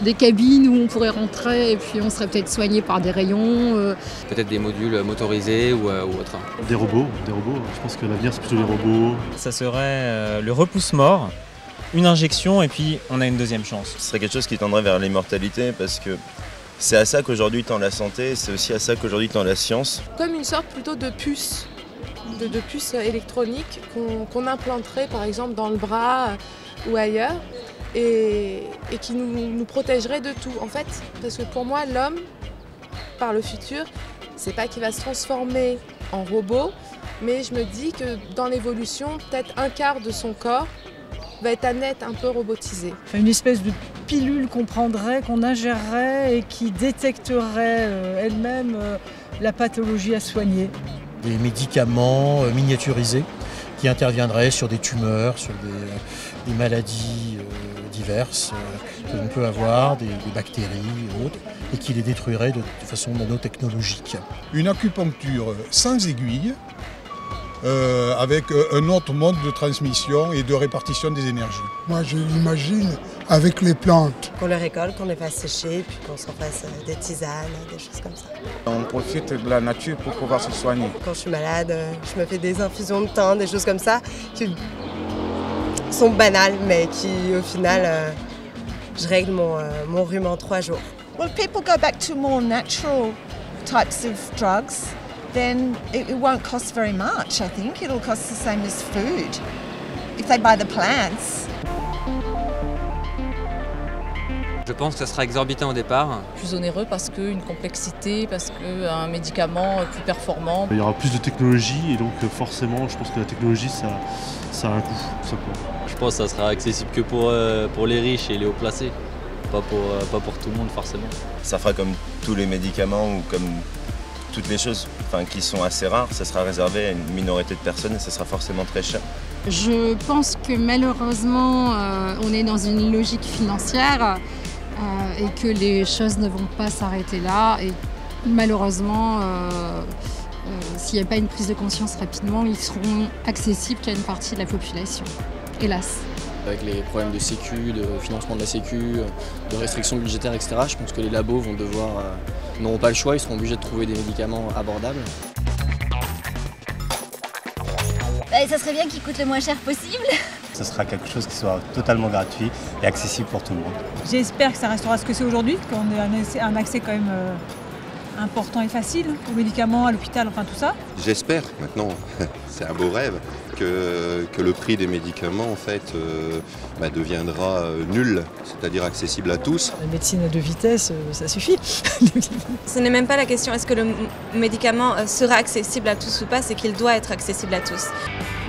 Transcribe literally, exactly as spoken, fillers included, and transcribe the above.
des cabines où on pourrait rentrer et puis on serait peut-être soigné par des rayons. Euh. Peut-être des modules motorisés ou, euh, ou autre. Des robots, des robots. Je pense que l'avenir c'est plutôt les robots. Ça serait euh, le repousse-mort, une injection et puis on a une deuxième chance. Ce serait quelque chose qui tendrait vers l'immortalité parce que c'est à ça qu'aujourd'hui tend la santé, c'est aussi à ça qu'aujourd'hui tend la science. Comme une sorte plutôt de puce, de, de puce électronique qu'on qu'on implanterait par exemple dans le bras ou ailleurs et, et qui nous, nous protégerait de tout. En fait, parce que pour moi, l'homme, par le futur, c'est pas qu'il va se transformer en robot, mais je me dis que dans l'évolution, peut-être un quart de son corps va être amené à être un peu robotisé. Une espèce de pilule qu'on prendrait, qu'on ingérerait et qui détecterait euh, elle-même euh, la pathologie à soigner. Des médicaments euh, miniaturisés qui interviendraient sur des tumeurs, sur des, euh, des maladies euh, diverses euh, que l'on peut avoir, des, des bactéries et autres, et qui les détruiraient de, de façon nanotechnologique. Une acupuncture sans aiguille, Euh, avec un autre mode de transmission et de répartition des énergies. Moi, je l'imagine avec les plantes. Qu'on les récolte, qu'on les fasse sécher, puis qu'on s'en fasse des tisanes, des choses comme ça. On profite de la nature pour pouvoir se soigner. Quand je suis malade, je me fais des infusions de thym, des choses comme ça, qui sont banales, mais qui, au final, euh, je règle mon, euh, mon rhume en trois jours. Well, people go back to more natural types of drugs. Then it won't cost very much, I think. It'll cost the same as food if they buy the plants. Je pense que ça sera exorbitant au départ. Plus onéreux parce qu'une complexité, parce qu'un médicament plus performant. Il y aura plus de technologie et donc forcément je pense que la technologie ça, ça a un coût. Ça je pense que ça sera accessible que pour, euh, pour les riches et les hauts placés, pas pour, euh, pas pour tout le monde forcément. Ça fera comme tous les médicaments ou comme toutes les choses enfin, qui sont assez rares, ça sera réservé à une minorité de personnes et ça sera forcément très cher. Je pense que malheureusement, euh, on est dans une logique financière euh, et que les choses ne vont pas s'arrêter là. Et malheureusement, euh, euh, s'il n'y a pas une prise de conscience rapidement, ils seront accessibles qu'à une partie de la population, hélas. Avec les problèmes de sécu, de financement de la sécu, de restrictions budgétaires, et cetera, je pense que les labos vont devoir, euh, n'auront pas le choix, ils seront obligés de trouver des médicaments abordables. Bah, ça serait bien qu'ils coûtent le moins cher possible. Ce sera quelque chose qui soit totalement gratuit et accessible pour tout le monde. J'espère que ça restera ce que c'est aujourd'hui, qu'on ait un accès quand même euh, important et facile aux médicaments, à l'hôpital, enfin tout ça. J'espère maintenant, c'est un beau rêve, que, que le prix des médicaments en fait euh, bah, deviendra euh, nul, c'est-à-dire accessible à tous. La médecine de vitesse, euh, ça suffit. Ce n'est même pas la question est-ce que le médicament sera accessible à tous ou pas, c'est qu'il doit être accessible à tous.